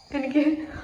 എനിക്ക്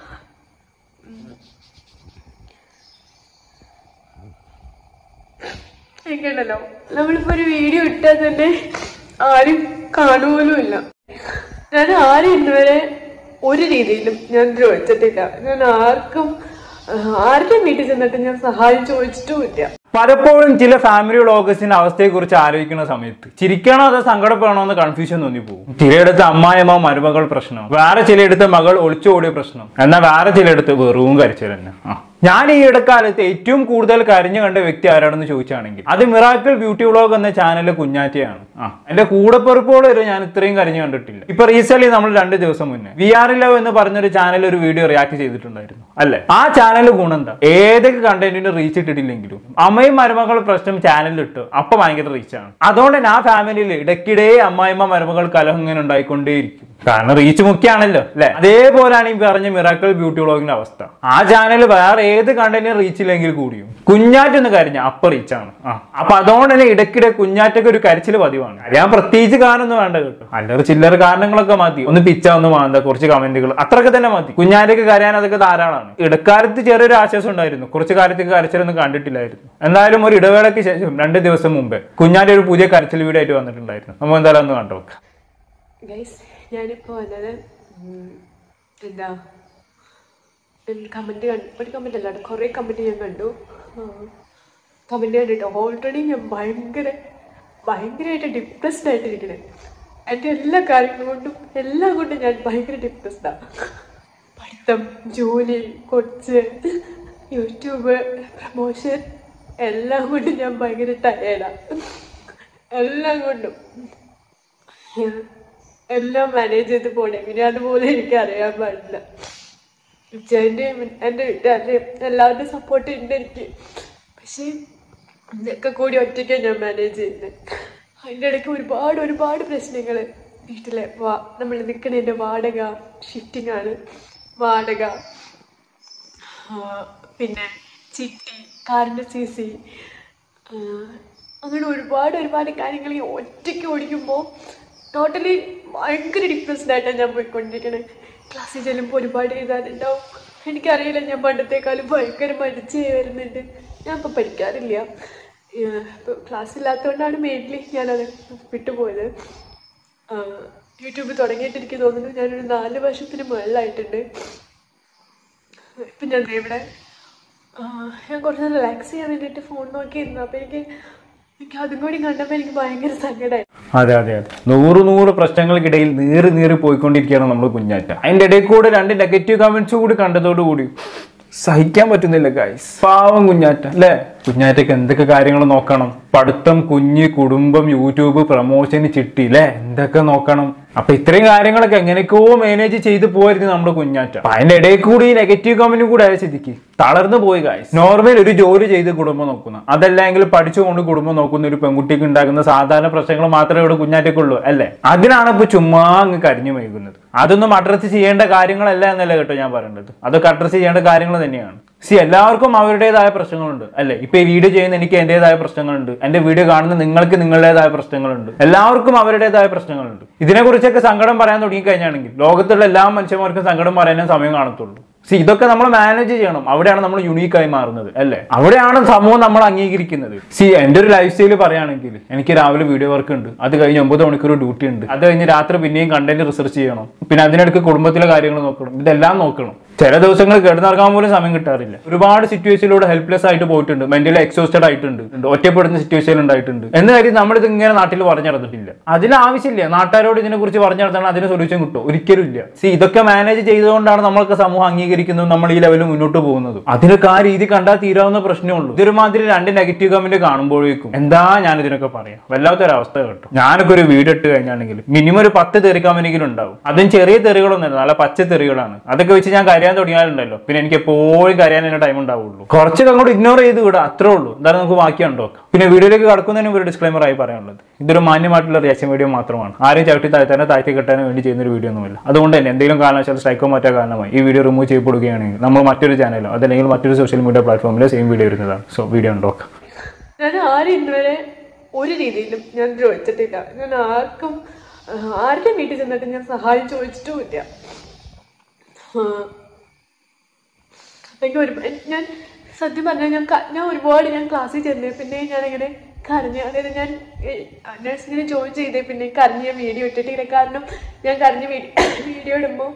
എനിക്കുണ്ടല്ലോ നമ്മളിപ്പോ ഒരു വീഡിയോ ഇട്ടാൽ തന്നെ ആരും കാണുപോലുമില്ല. ഞാൻ ആരും ഇന്നുവരെ ഒരു രീതിയിലും ഞാൻ ചോദിച്ചിട്ടില്ല. ഞാൻ ആരുടെയും വീട്ടിൽ ചെന്നിട്ട് ഞാൻ സഹായം ചോദിച്ചിട്ടുമില്ല. പലപ്പോഴും ചില ഫാമിലി വ്ളോഗേഴ്സിന്റെ അവസ്ഥയെ കുറിച്ച് ആലോചിക്കുന്ന സമയത്ത് ചിരിക്കണോ അതോ സങ്കടപ്പെടണോ എന്ന് കൺഫ്യൂഷൻ തോന്നിപ്പോകും. ചിലയിടത്ത് അമ്മായിയമ്മ മരുമകൾ പ്രശ്നം, വേറെ ചിലയിടത്ത് മകൾ ഒളിച്ചോടിയ പ്രശ്നം, എന്നാൽ വേറെ ചിലയിടത്ത് വെറും കരച്ചിൽ തന്നെ. ഞാൻ ഈ ഇടക്കാലത്ത് ഏറ്റവും കൂടുതൽ കരഞ്ഞു കണ്ട വ്യക്തി ആരാണെന്ന് ചോദിച്ചാണെങ്കിൽ അത് മിറാക്കിൾ ബ്യൂട്ടി വ്ളോഗ് എന്ന ചാനലിലെ കുഞ്ഞാറ്റയാണ്. എന്റെ കൂടെപ്പിറപ്പോട് വരെ ഞാൻ ഇത്രയും കരഞ്ഞു കണ്ടിട്ടില്ല. ഇപ്പൊ റീസെന്റ് നമ്മൾ 2 ദിവസം മുന്നേ VR ലവ് എന്ന് പറഞ്ഞൊരു ചാനൽ ഒരു വീഡിയോ റിയാക്ട് ചെയ്തിട്ടുണ്ടായിരുന്നു അല്ലെ. ആ ചാനൽ ഗുണം എന്താ, ഏതൊക്കെ കണ്ടന്റിന് റീച്ച് ഇട്ടിട്ടില്ലെങ്കിലും അമ്മയും മരുമകൾ പ്രശ്നം ചാനലിൽ ഇട്ട് അപ്പൊ ഭയങ്കര റീച്ചാണ്. അതുകൊണ്ട് തന്നെ ആ ഫാമിലിയിൽ ഇടയ്ക്കിടെ അമ്മായിമ്മ മരുമകൾ കലഹം ഇങ്ങനെ ഉണ്ടായിക്കൊണ്ടേയിരിക്കും. കാരണം റീച്ച് മുഖ്യാണല്ലോ അല്ലെ. അതേപോലെയാണ് ഈ പറഞ്ഞ മിറാക്കിൾ ബ്യൂട്ടി വ്ളോഗിന്റെ അവസ്ഥ. ആ ചാനൽ വേറെ ഏത് കണ്ടന്റിന് റീച്ച് ഇല്ലെങ്കിൽ കൂടിയും കുഞ്ഞാറ്റൊന്ന് കരഞ്ഞ അപ്പൊ റീച്ചാണ്. അപ്പൊ അതുകൊണ്ട് തന്നെ ഇടയ്ക്കിടെ കുഞ്ഞാറ്റൊക്കെ ഒരു കരച്ചിൽ പതിവാണ്. ഞാൻ പ്രത്യേകിച്ച് കാരണമൊന്നും വേണ്ട കേട്ടോ, അല്ലറ ചില്ലറ കാരണങ്ങളൊക്കെ മതി. ഒന്ന് പിച്ച ഒന്ന് മാന്ത, കുറച്ച് കമന്റുകൾ, അത്രയൊക്കെ തന്നെ മതി. കുഞ്ഞാറ്റയ്ക്ക് കരയാൻ അതൊക്കെ ധാരാളമാണ്. ഇടക്കാലത്ത് ചെറിയൊരു ആശ്വാസം ഉണ്ടായിരുന്നു, കുറച്ച് കാലത്തേക്ക് കരച്ചിലൊന്നും കണ്ടിട്ടില്ലായിരുന്നു. എന്തായാലും ഒരു ഇടവേളയ്ക്ക് ശേഷം 2 ദിവസം മുമ്പേ കുഞ്ഞാറ്റ ഒരു പുതിയ കരച്ചിൽ വീഡിയോ ആയിട്ട് വന്നിട്ടുണ്ടായിരുന്നു. നമ്മൾ എന്തായാലും ഒന്ന് കണ്ടു നോക്കാം. ഞാനിപ്പോ വന്നത് എന്താ കമന്റ് ഒരു കമന്റ് അല്ലാണ്ട് കുറെ കമന്റ് ഞാൻ കണ്ടു. കമന്റ് കണ്ടിട്ട് ഓൾറെഡി ഞാൻ ഭയങ്കരമായിട്ട് ഡിപ്രസ്ഡ് ആയിട്ടിരിക്കണേ. എൻ്റെ എല്ലാ കാര്യങ്ങളും കൊണ്ടും എല്ലാം കൊണ്ടും ഞാൻ ഭയങ്കര ഡിപ്രസ്ഡാണ്. പഠിത്തം, ജോലി, കൊച്ച്, യൂട്യൂബ് പ്രമോഷൻ എല്ലാം കൊണ്ടും ഞാൻ ഭയങ്കര ടയേർഡാണ്. എല്ലാം കൊണ്ടും എല്ലാം മാനേജ് ചെയ്ത് പോണേ. പിന്നെ അതുപോലെ എനിക്ക് അറിയാൻ പാടില്ല. എൻ്റെ വീട്ടുകാരുടെയും എല്ലാവരുടെയും സപ്പോർട്ട് ഉണ്ട് എനിക്ക്. പക്ഷേ ഇതൊക്കെ കൂടി ഒറ്റയ്ക്കാണ് ഞാൻ മാനേജ് ചെയ്യുന്നത്. അതിൻ്റെ ഇടയ്ക്ക് ഒരുപാട് പ്രശ്നങ്ങൾ വീട്ടിലെ. നമ്മൾ നിൽക്കുന്നതിൻ്റെ വാടക, ഷിഫ്റ്റിംഗ് ആണ്, വാടക, പിന്നെ ചിട്ടി, കാറിൻ്റെ CC, അങ്ങനെ ഒരുപാട് കാര്യങ്ങൾ ഈ ഒറ്റയ്ക്ക് ഓടിക്കുമ്പോൾ ടോട്ടലി ഭയങ്കര ഡിപ്രസ്ഡ് ആയിട്ടാണ് ഞാൻ പോയിക്കൊണ്ടിരിക്കണേ. ക്ലാസ്സിൽ ചെല്ലുമ്പോൾ ഒരുപാട് എഴുതാനുണ്ടാവും. എനിക്കറിയില്ല, ഞാൻ പണ്ടത്തെക്കാളും ഭയങ്കര മടിച്ച് വരുന്നുണ്ട്. ഞാൻ ഇപ്പോൾ പഠിക്കാറില്ല. ഇപ്പോൾ ക്ലാസ് ഇല്ലാത്തതുകൊണ്ടാണ് മെയിൻലി ഞാനത് വിട്ടുപോയത്. യൂട്യൂബ് തുടങ്ങിയിട്ട് എനിക്ക് തോന്നുന്നു ഞാനൊരു 4 വർഷത്തിന് മുകളിലായിട്ടുണ്ട്. ഇപ്പം ഞാൻ ഇവിടെ ഞാൻ കുറച്ച് റിലാക്സ് ചെയ്യാൻ വേണ്ടിയിട്ട് ഫോൺ നോക്കിയിരുന്നു. അപ്പോൾ എനിക്ക് അതും കൂടി കണ്ടപ്പോൾ എനിക്ക് ഭയങ്കര സങ്കടമായി. അതെ 100 പ്രശ്നങ്ങൾക്കിടയിൽ നീറി പോയിക്കൊണ്ടിരിക്കുകയാണ് നമ്മൾ കുഞ്ഞാറ്റ. അതിന്റെ ഇടയിൽ കൂടെ 2 നെഗറ്റീവ് കമന്റ്സ് കൂടി കണ്ടതോടുകൂടി സഹിക്കാൻ പറ്റുന്നില്ല ഗൈസ്. പാവം കുഞ്ഞാറ്റ അല്ലേ. കുഞ്ഞാറ്റയ്ക്ക് എന്തൊക്കെ കാര്യങ്ങൾ നോക്കണം, പഠിത്തം, കുടുംബം, യൂട്യൂബ്, പ്രമോഷൻ, ചിട്ടി അല്ലേ, എന്തൊക്കെ നോക്കണം. അപ്പൊ ഇത്രയും കാര്യങ്ങളൊക്കെ എങ്ങനെയൊക്കെയോ മാനേജ് ചെയ്ത് പോയിരുന്നു നമ്മുടെ കുഞ്ഞാറ്റ. അതിന്റെ ഇടയിൽ കൂടി നെഗറ്റീവ് കമന്റും കൂടെ ആയ സ്ഥിതിക്ക് തളർന്നു പോയി ഗൈസ്. നോർമൽ ഒരു ജോലി ചെയ്ത് കുടുംബം നോക്കുന്ന, അതല്ലെങ്കിൽ പഠിച്ചുകൊണ്ട് കുടുംബം നോക്കുന്ന ഒരു പെൺകുട്ടിക്ക് ഉണ്ടാകുന്ന സാധാരണ പ്രശ്നങ്ങൾ മാത്രമേ ഇവിടെ കുഞ്ഞാറ്റക്കുള്ളൂ അല്ലേ. അതിനാണ് ഇപ്പൊ ചുമ്മാ അങ്ങ് കരിഞ്ഞു വൈകുന്നത്. അതൊന്നും അഡ്രസ് ചെയ്യേണ്ട കാര്യങ്ങളല്ല എന്നല്ല കേട്ടോ ഞാൻ പറയേണ്ടത്, അതൊക്കെ അഡ്രസ് ചെയ്യേണ്ട കാര്യങ്ങൾ തന്നെയാണ്. എല്ലാവർക്കും അവരുടേതായ പ്രശ്നങ്ങളുണ്ട് അല്ലെ. ഇപ്പൊ ഈ വീഡിയോ ചെയ്യുന്ന എനിക്ക് എന്റേതായ പ്രശ്നങ്ങളുണ്ട്, എന്റെ വീഡിയോ കാണുന്ന നിങ്ങൾക്ക് നിങ്ങളുടേതായ പ്രശ്നങ്ങളുണ്ട്, എല്ലാവർക്കും അവരുടേതായ പ്രശ്നങ്ങളുണ്ട്. ഇതിനെക്കുറിച്ചൊക്കെ സങ്കടം പറയാൻ തുടങ്ങിക്കഴിഞ്ഞാണെങ്കിൽ ലോകത്തുള്ള എല്ലാ മനുഷ്യന്മാർക്കും സങ്കടം പറയാനേ സമയം കാണത്തുള്ളൂ. ഇതൊക്കെ നമ്മൾ മാനേജ് ചെയ്യണം. അവിടെയാണ് നമ്മൾ യുണീക്കായി മാറുന്നത് അല്ലെ. അവിടെയാണ് സമൂഹം നമ്മൾ അംഗീകരിക്കുന്നത്. എന്റെ ഒരു ലൈഫ് സ്റ്റൈല് പറയുകയാണെങ്കിൽ എനിക്ക് രാവിലെ വീഡിയോ വർക്ക് ഉണ്ട്, അത് കഴിഞ്ഞ് 9 മണിക്കൂർ ഡ്യൂട്ടി ഉണ്ട്, അത് കഴിഞ്ഞ് രാത്രി പിന്നെയും കണ്ടന്റ് റിസർച്ച് ചെയ്യണം, പിന്നെ അതിനിടയ്ക്ക് കുടുംബത്തിലെ കാര്യങ്ങൾ നോക്കണം, ഇതെല്ലാം നോക്കണം. ചില ദിവസങ്ങൾ കിടന്നിറങ്ങാൻ പോലും സമയം കിട്ടാറില്ല. ഒരുപാട് സിറ്റുവേഷനിലൂടെ ഹെൽപ്ലെസ് ആയിട്ട് പോയിട്ടുണ്ട്, മെന്റലി എക്സോസ്റ്റഡ് ആയിട്ടുണ്ട്, ഒറ്റപ്പെടുന്ന സിറ്റുവേഷൻ ഉണ്ടായിട്ടുണ്ട്. എന്ന കാര്യം നമ്മളിത് ഇങ്ങനെ നാട്ടിൽ പറഞ്ഞു നടന്നിട്ടില്ല. അതിനാവശ്യമില്ല നാട്ടുകാരോട് ഇതിനെ കുറിച്ച് പറഞ്ഞു നടത്താൻ അതിന് സൊല്യൂഷൻ കിട്ടും, ഒരിക്കലും ഇല്ല. ഇതൊക്കെ മാനേജ് ചെയ്തുകൊണ്ടാണ് നമ്മൾക്ക് സമൂഹം അംഗീകരിക്കുന്നത്, നമ്മൾ ഈ ലെവലിൽ മുന്നോട്ട് പോകുന്നത്. അതിനൊക്കെ ആ രീതി കണ്ടാൽ തീരാവുന്ന പ്രശ്നമുള്ളൂ. ഇതൊരുമാതിരി 2 നെഗറ്റീവ് കമന്റ് കാണുമ്പോഴേക്കും എന്താ ഞാൻ ഇതിനൊക്കെ പറയാം, വല്ലാത്തൊരവസ്ഥ കേട്ടോ. ഞാനൊക്കെ ഒരു വീഡിയോ ഇട്ട് കഴിഞ്ഞാണെങ്കിൽ മിനിമം ഒരു 10 തെറി കമന്റെങ്കിലും ഉണ്ടാവും. അതും ചെറിയ തെറികളൊന്നുമല്ല, നല്ല പച്ച തെറികളാണ്. അതൊക്കെ വെച്ച് ഞാൻ കരയാൻ തുടങ്ങിയാലുണ്ടല്ലോ പിന്നെ എനിക്ക് എപ്പോഴും കരയാൻ തന്നെ ടൈം ഉണ്ടാവുള്ളൂ. കുറച്ചൊക്കെ അങ്ങോട്ട് ഇഗ്നോർ ചെയ്ത് വിടാം, അത്രേ ഉള്ളൂ. എന്തായാലും നമുക്ക് ബാക്കി ഉണ്ടോക്കാം. പിന്നെ വീഡിയോയിലേക്ക് കടക്കുന്നതിനും ഒരു ഡിസ്ക്ലൈമർ ആയി പറയാനുള്ളത്, ഇതൊരു മാന്യമായിട്ടുള്ള റിയാക്ഷൻ വീഡിയോ മാത്രമാണ്. ആരും ചവിട്ടി താഴ്ത്തി കെട്ടാൻ വേണ്ടി ചെയ്യുന്ന ഒരു വീഡിയോ ഒന്നുമില്ല. അതുകൊണ്ട് തന്നെ എന്തെങ്കിലും കാരണവശാൽ സ്ട്രൈക്കോ മറ്റോ കാരണമായി ഈ വീഡിയോ റിമൂവ് ചെയ്യപ്പെടുകയാണെങ്കിൽ നമ്മൾ മറ്റൊരു ചാനലോ അതല്ലെങ്കിൽ മറ്റൊരു സോഷ്യൽ മീഡിയ പ്ലാറ്റ്ഫോമിലോ സെയിം വീഡിയോ വരുന്നതാണ്. സോ വീഡിയോ ഉണ്ടോക്കാം. ഞാൻ ആരും ഇന്നുവരെ ഒരു രീതിയിലും ഞാൻ ചോദിച്ചിട്ടില്ല. ഞാൻ ആരുടെയും വീട്ടിൽ ചെന്നിട്ട് ഞാൻ സഹായം ചോദിച്ചിട്ടുമില്ല. എനിക്ക് ഞാൻ സത്യം പറഞ്ഞാൽ ഞാൻ ഒരുപാട് ക്ലാസ്സിൽ ചെന്നേ പിന്നെ ഞാനിങ്ങനെ കരഞ്ഞ്, അതായത് ഞാൻ നഴ്സിങ്ങിന് ജോയിൻ ചെയ്തേ പിന്നെ കരഞ്ഞ് ഞാൻ വീഡിയോ ഇട്ടിട്ടില്ല. കാരണം ഞാൻ കരഞ്ഞ് വീഡിയോ ഇടുമ്പോൾ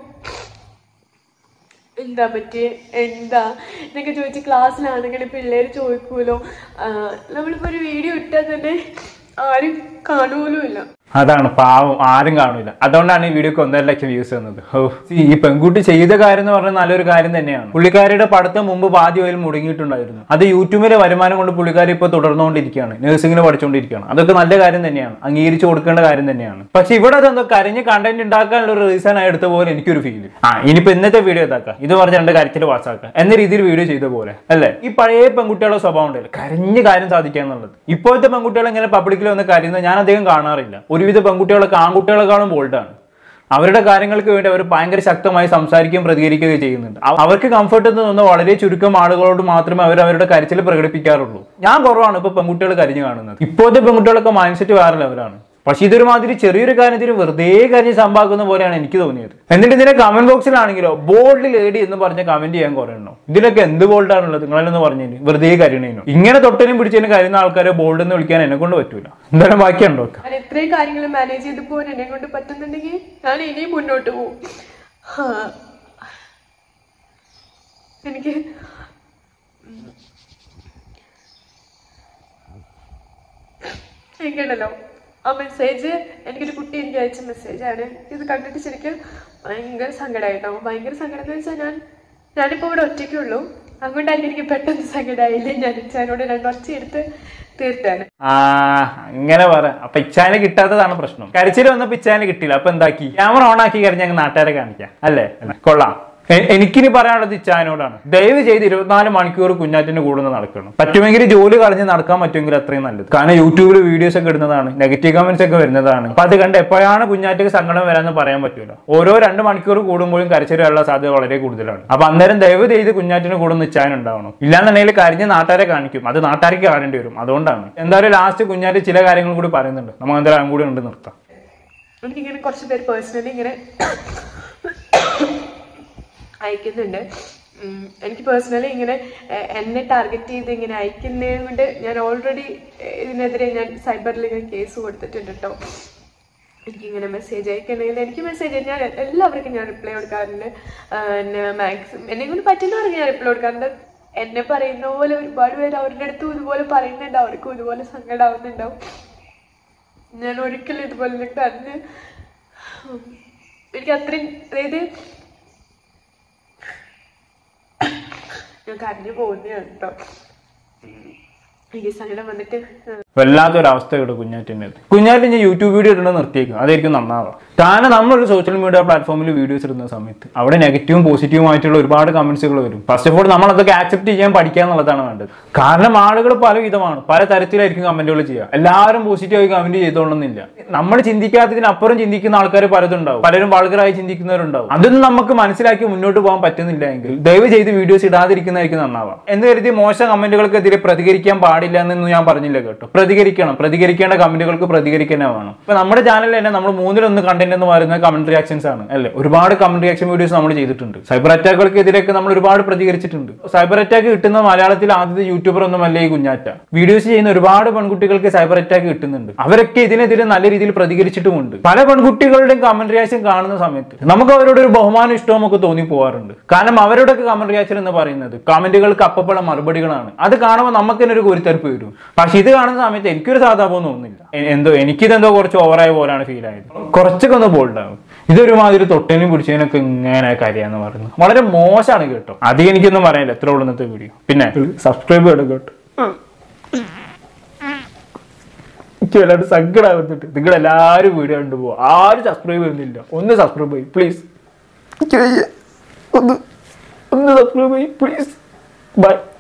എന്താ പറ്റിയേ എന്താ എന്നൊക്കെ ചോദിച്ച് ക്ലാസ്സിലാണെങ്കിൽ പിള്ളേർ ചോദിക്കുമല്ലോ. നമ്മളിപ്പോൾ ഒരു വീഡിയോ ഇട്ടാൽ തന്നെ ആരും കാണുപോലും ഇല്ല. അതാണ് പാവം, ആരും കാണൂല. അതുകൊണ്ടാണ് ഈ വീഡിയോക്ക് 1.5 ലക്ഷം വ്യൂസ് വന്നത്. ഈ പെൺകുട്ടി ചെയ്ത കാര്യം എന്ന് പറഞ്ഞാൽ നല്ലൊരു കാര്യം തന്നെയാണ്. പുള്ളിക്കാരിയുടെ പഠിത്തം മുമ്പ് പാതി വയൽ മുടങ്ങിയിട്ടുണ്ടായിരുന്നു. അത് യൂട്യൂബിലെ വരുമാനം കൊണ്ട് പുള്ളിക്കാരി ഇപ്പോൾ തുടർന്നുകൊണ്ടിരിക്കുകയാണ്, നഴ്സിംഗിന് പഠിച്ചുകൊണ്ടിരിക്കുകയാണ്. അതൊക്കെ നല്ല കാര്യം തന്നെയാണ്, അംഗീകരിച്ചു കൊടുക്കേണ്ട കാര്യം തന്നെയാണ്. പക്ഷെ ഇവിടെ അതെന്തോ കരഞ്ഞ് കണ്ടന്റ് ഉണ്ടാക്കാനുള്ള ഒരു റീസൺ ആയി എടുത്ത പോലെ എനിക്കൊരു ഫീല്. ഇനിയിപ്പോ ഇന്നത്തെ വീഡിയോ ഇതാക്കാം, ഇത് പറഞ്ഞ 2 കരച്ചിൽ പാസ്സാക്കുക എന്ന രീതിയിൽ വീഡിയോ ചെയ്ത പോലെ അല്ലേ. ഈ പഴയ പെൺകുട്ടികളുടെ സ്വഭാവം ഉണ്ടല്ലോ, കരഞ്ഞ് കാര്യം സാധിക്കുക എന്നുള്ളത്. ഇപ്പോഴത്തെ പെൺകുട്ടികൾ ഇങ്ങനെ പബ്ലിക്കിൽ വന്ന് കരയുന്നത് ഞാൻ അധികം കാണാറില്ല. ഒരുവിധ പെൺകുട്ടികളൊക്കെ ആൺകുട്ടികളെക്കാളും ബോൾഡാണ്. അവരുടെ കാര്യങ്ങൾക്ക് വേണ്ടി അവർ ഭയങ്കര ശക്തമായി സംസാരിക്കുകയും പ്രതികരിക്കുകയും ചെയ്യുന്നുണ്ട്. അവർക്ക് കംഫർട്ട് എന്ന് തോന്നുന്ന വളരെ ചുരുക്കം ആളുകളോട് മാത്രമേ അവർ അവരുടെ കരച്ചിൽ പ്രകടിപ്പിക്കാറുള്ളൂ. ഞാൻ കുറവാണ് ഇപ്പൊ പെൺകുട്ടികൾ കരഞ്ഞു കാണുന്നത്. ഇപ്പോഴത്തെ പെൺകുട്ടികളൊക്കെ മൈൻഡ് സെറ്റ് വേറെ ലെവലാണ്. പക്ഷെ ഇതൊരു മാതിരി ചെറിയൊരു കാര്യത്തിന് വെറുതെ കരഞ്ഞ് സംഭാക്കുന്ന പോലെയാണ് എനിക്ക് തോന്നിയത്. എന്നിട്ട് ഇതിന്റെ കമന്റ് ബോക്സിലാണെങ്കിലോ ബോൾഡ് ലേഡി എന്ന് പറഞ്ഞ കമന്റ് ചെയ്യാൻ കുറെ എണ്ണോ. ഇതിലൊക്കെ എന്ത് ബോൾഡാണുള്ളത് നിങ്ങളെന്ന് പറഞ്ഞതിന്, വെറുതെ കരയണേനോ. ഇങ്ങനെ തൊട്ടനും പിടിച്ചതിന് കരുന്ന ആൾക്കാരെ ബോൾഡ് എന്ന് വിളിക്കാൻ എന്നെ കൊണ്ട് പറ്റൂല. എന്തായാലും ബാക്കിയുണ്ടോ? ഇത്രയും കാര്യങ്ങൾ മാനേജ് ചെയ്ത് പോകാൻ എന്നെ കൊണ്ട് പറ്റുന്നുണ്ടെങ്കിൽ ഞാൻ ഇനിയും മുന്നോട്ട് പോകും. എനിക്കുണ്ടല്ലോ ആ മെസ്സേജ്, എനിക്കൊരു കുട്ടി എനിക്ക് അയച്ച മെസ്സേജാണ്. ഇത് കണ്ടിട്ട് ശരിക്കും ഭയങ്കര സങ്കടമായിട്ടാവും. ഭയങ്കര സങ്കടം എന്ന് വെച്ചാൽ ഞാനിപ്പോൾ ഇവിടെ ഒറ്റയ്ക്കുള്ളൂ. അതുകൊണ്ടായിട്ട് എനിക്ക് പെട്ടെന്ന് സങ്കടമായില്ലേ. ഞാൻ ഇച്ചാനോട് 2 ഒച്ചയെടുത്ത് തീർത്താണ്. അങ്ങനെ പറ. അപ്പൊ ഇച്ചാനെ കിട്ടാത്തതാണ് പ്രശ്നം. കരച്ചിൽ വന്നപ്പോ ഇച്ചാനെ കിട്ടിയില്ല. അപ്പൊ എന്താക്കി? ക്യാമറ ഓൺ ആക്കി കരഞ്ഞ് ഞങ്ങൾ നാട്ടുകാരെ കാണിക്കാം അല്ലേ. കൊള്ളാം. എനിക്കിനി പറയാനുള്ളത് ഇച്ചാനോടാണ്. ദയവ് ചെയ്ത് 24 മണിക്കൂർ കുഞ്ഞാറ്റിന്റെ കൂടെ നടക്കണം. പറ്റുമെങ്കിൽ ജോലി കളഞ്ഞ് നടക്കാൻ പറ്റുമെങ്കിൽ അത്രയും നല്ലത്. കാരണം യൂട്യൂബിൽ വീഡിയോസ് ഒക്കെ ഇടുന്നതാണ്, നെഗറ്റീവ് കമന്റ്സ് ഒക്കെ വരുന്നതാണ്. അപ്പൊ അത് കണ്ട് എപ്പോഴാണ് കുഞ്ഞാറ്റക്ക് സങ്കടം വരാമെന്ന് പറയാൻ പറ്റൂല. ഓരോ 2 മണിക്കൂർ കൂടുമ്പോഴും കരച്ചിൽ വരാനുള്ള സാധ്യത വളരെ കൂടുതലാണ്. അപ്പൊ അന്നേരം ദയവ് ചെയ്ത് കുഞ്ഞാറ്റിന് കൂടെ ഒന്ന് ഇച്ചാനുണ്ടാവണം. ഇല്ലാന്നുണ്ടെങ്കിൽ കരഞ്ഞ് നാട്ടുകാരെ കാണിക്കും, അത് നാട്ടുകാർക്ക് കാണേണ്ടി വരും. അതുകൊണ്ടാണ് എന്തായാലും ലാസ്റ്റ് കുഞ്ഞാറ്റ് ചില കാര്യങ്ങൾ കൂടി പറയുന്നുണ്ട്. നമുക്ക് എന്തായാലും കൂടി ഉണ്ട് നിർത്താം. എനിക്കിങ്ങനെ കുറച്ച് പേര് പേഴ്സണലി ഇങ്ങനെ അയക്കുന്നുണ്ട്. എനിക്ക് പേഴ്സണലി ഇങ്ങനെ എന്നെ ടാർഗറ്റ് ചെയ്ത് ഇങ്ങനെ അയക്കുന്നതിന് കൊണ്ട് ഞാൻ ഓൾറെഡി ഇതിനെതിരെ ഞാൻ സൈബറിൽ ഇങ്ങനെ കേസ് കൊടുത്തിട്ടുണ്ട് കേട്ടോ. എനിക്കിങ്ങനെ മെസ്സേജ് അയക്കണമെങ്കിൽ എനിക്ക് മെസ്സേജ് ഞാൻ എല്ലാവർക്കും ഞാൻ റിപ്ലൈ കൊടുക്കാറുണ്ട്. മാക്സിമം എന്നെ കൊണ്ട് പറ്റുന്നവർക്ക് ഞാൻ റിപ്ലൈ കൊടുക്കാറുണ്ട്. എന്നെ പറയുന്ന പോലെ ഒരുപാട് പേര് അവരുടെ അടുത്തും ഇതുപോലെ പറയുന്നുണ്ട്, അവർക്കും ഇതുപോലെ സങ്കടമാവുന്നുണ്ടാവും. ഞാൻ ഒരിക്കലും ഇതുപോലെ കരഞ്ഞ് എനിക്ക് അത്രയും, അതായത് ഞാൻ കരഞ്ഞു പോകുന്നതാണ് കേട്ടോ. എനിക്ക് സങ്കടം വന്നിട്ട് വല്ലാത്തൊരവസ്ഥ കേട്ടോ കുഞ്ഞാറ്റിൻ്റെ. കുഞ്ഞാറ്റിന് യൂട്യൂബ് വീഡിയോ ഇടുന്നത് നിർത്തിയേക്കും, അതായിരിക്കും നന്നാവുക. കാരണം നമ്മളൊരു സോഷ്യൽ മീഡിയ പ്ലാറ്റ്ഫോമിൽ വീഡിയോസ് ഇടുന്ന സമയത്ത് അവിടെ നെഗറ്റീവും പോസിറ്റീവും ആയിട്ടുള്ള ഒരുപാട് കമന്റ്സുകൾ വരും. ഫസ്റ്റ് ഓഫ് ഓൾ നമ്മൾ അതൊക്കെ ആക്സെപ്റ്റ് ചെയ്യാൻ പഠിക്കുക എന്നുള്ളതാണ് വേണ്ടത്. കാരണം ആളുകൾ പല വിധമാണ്, പല തരത്തിലായിരിക്കും കമന്റുകൾ ചെയ്യുക. എല്ലാവരും പോസിറ്റീവായി കമന്റ് ചെയ്തോളണമെന്നില്ല. നമ്മൾ ചിന്തിക്കാത്തതിനപ്പുറം ചിന്തിക്കുന്ന ആൾക്കാർ പലതുണ്ടാവും, പലരും വൾഗറായി ചിന്തിക്കുന്നവരുണ്ടാവും. അതൊന്നും നമുക്ക് മനസ്സിലാക്കി മുന്നോട്ട് പോകാൻ പറ്റുന്നില്ല എങ്കിൽ ദയവ് ചെയ്ത് വീഡിയോസ് ഇടാതിരിക്കുന്നതായിരിക്കും നന്നാവുക. എന്ന് കരുതി മോശം കമന്റുകൾക്കെതിരെ പ്രതികരിക്കാൻ പാടില്ല എന്നൊന്നും ഞാൻ പറഞ്ഞില്ല കേട്ടോ. പ്രതികരിക്കേണ്ട കമന്റുകൾക്ക് പ്രതികരിക്കാനേ വേണം. ഇപ്പൊ നമ്മുടെ ചാനലിൽ തന്നെ നമ്മൾ 3-1 കണ്ടന്റ് എന്ന് പറയുന്ന കമന്റ് റിയാക്ഷൻസ് ആണ് അല്ലെ. ഒരുപാട് കമന്റ് റിയാക്ഷൻ വീഡിയോസ് നമ്മൾ ചെയ്തിട്ടുണ്ട്. സൈബർ അറ്റാക്കുകൾക്കെതിരെയൊക്കെ നമ്മൾ ഒരുപാട് പ്രതികരിച്ചിട്ടുണ്ട്. സൈബർ അറ്റാക്ക് കിട്ടുന്ന മലയാളത്തിൽ ആദ്യത്തെ യൂട്യൂബർ ഒന്നുമല്ല ഈ കുഞ്ഞാറ്റ. വീഡിയോസ് ചെയ്യുന്ന ഒരുപാട് പെൺകുട്ടികൾക്ക് സൈബർ അറ്റാക്ക് കിട്ടുന്നുണ്ട്. അവരൊക്കെ ഇതിനെതിരെ നല്ല രീതിയിൽ പ്രതികരിച്ചിട്ടുമുണ്ട്. പല പെൺകുട്ടികളുടെയും കമന്റ് റിയാക്ഷൻ കാണുന്ന സമയത്ത് നമുക്ക് അവരോട് ഒരു ബഹുമാനം ഇഷ്ടവും ഒക്കെ തോന്നി പോകാറുണ്ട്. കാരണം അവരുടെ കമന്റ് റിയാക്ഷൻ എന്ന് പറയുന്നത് കമന്റുകൾക്ക് അപ്പപ്പുള്ള മറുപടികളാണ്. അത് കാണുമ്പോൾ നമുക്ക് തന്നെ ഒരു കോരിത്തരപ്പ് വരും. പക്ഷെ ഇത് കാണുന്ന സമയത്ത് എനിക്കൊരു സാധാപം തോന്നുന്നില്ല. എനിക്കിതെന്തോ കുറച്ച് ഓവറായ പോലാണ് ഫീൽ ആയത്. കുറച്ചൊക്കെ ഒന്ന് ബോൾഡാകും. ഇതൊരുമാതിരി തൊട്ടനും പിടിച്ചതിനൊക്കെ ഇങ്ങനെ കാര്യമെന്ന് പറയുന്നത് വളരെ മോശമാണ് കേട്ടോ. അധികം എനിക്കൊന്നും പറയാനില്ല. എത്ര ഉള്ളൂ ഇന്നത്തെ വീഡിയോ. പിന്നെ സബ്സ്ക്രൈബ് ചെയ്യണം കേട്ടോ. എനിക്ക് വല്ലാണ്ട് സങ്കടമാകുന്നുണ്ട്. നിങ്ങളെല്ലാവരും വീഡിയോ കണ്ടുപോകും, ആരും സബ്സ്ക്രൈബ് ചെയ്യുന്നില്ല. ഒന്ന് സബ്സ്ക്രൈബ് ചെയ്യും പ്ലീസ്. ഒന്ന് സബ്സ്ക്രൈബ് ചെയ്യും പ്ലീസ്. ബൈ.